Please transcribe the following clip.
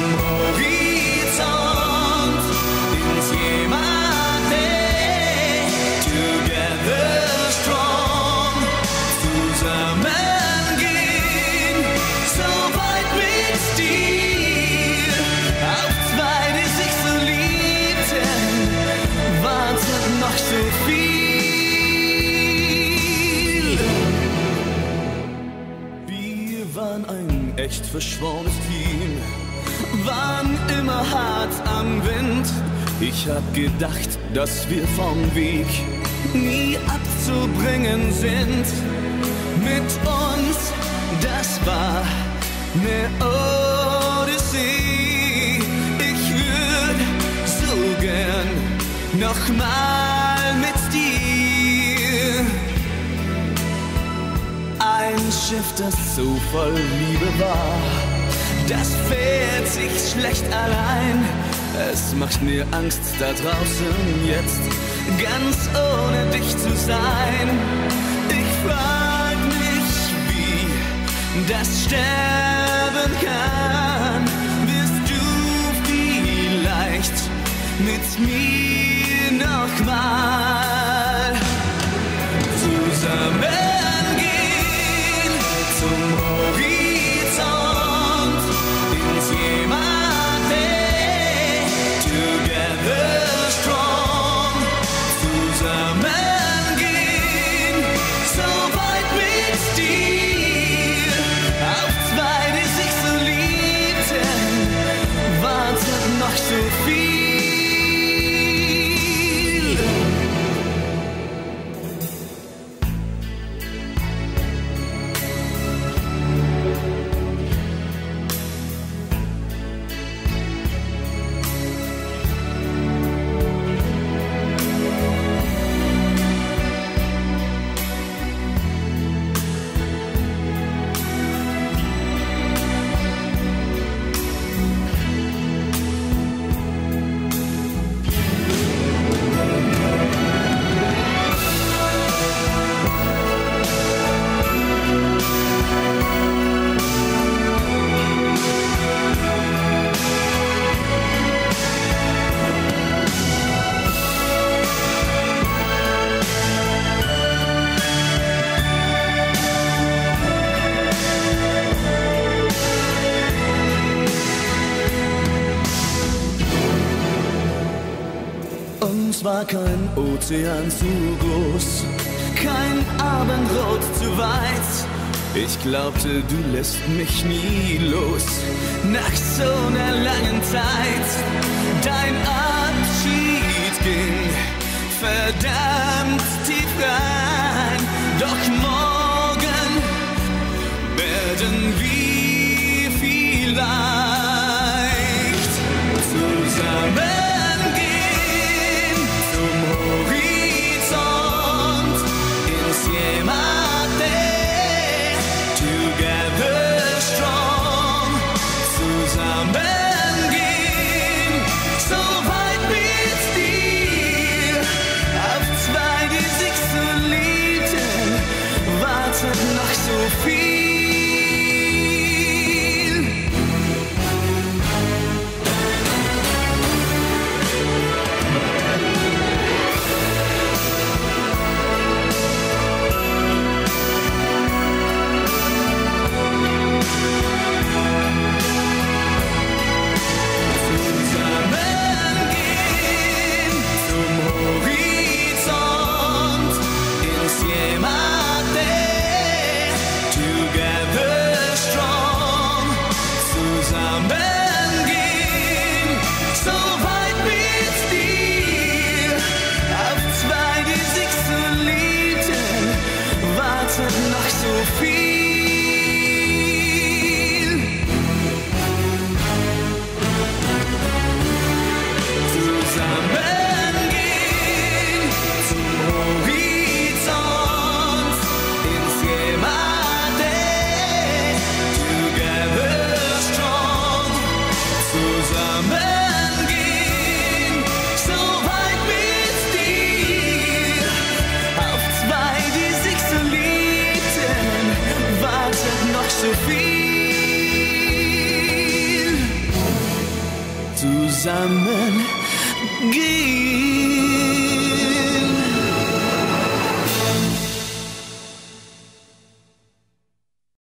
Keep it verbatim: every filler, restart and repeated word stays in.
Horizont, ins Jemate, together strong, zusammen gehen, so weit mit dir, auf zwei, die sich so liebten, wartet noch so viel. Wir waren ein echt verschworenes Team, waren immer hart am Wind. Ich hab gedacht, dass wir vom Weg nie abzubringen sind. Mit uns, das war ne Odyssee. Ich würd so gern nochmal mit dir. Ein Schiff, das so voll Liebe war, das fährt sich schlecht allein. Es macht mir Angst da draußen jetzt, ganz ohne dich zu sein. Ich frag mich, wie das sterben kann. Wirst du vielleicht mit mir nochmal zusammen gehen zum Horizont, ins Jemate, together strong, zusammen gehen, so weit mit dir, auf zwei, die sich so liebten, wartet noch so viel. Uns war kein Ozean zu groß, kein Abendrot zu weit. Ich glaubte, du lässt mich nie los, nach so einer langen Zeit. Dein Abschied ging verdammt tief rein, doch morgen werden wir vielleicht zusammen zum Horizont, ins Jemate, together strong, zusammen gehen. zusammen gehen.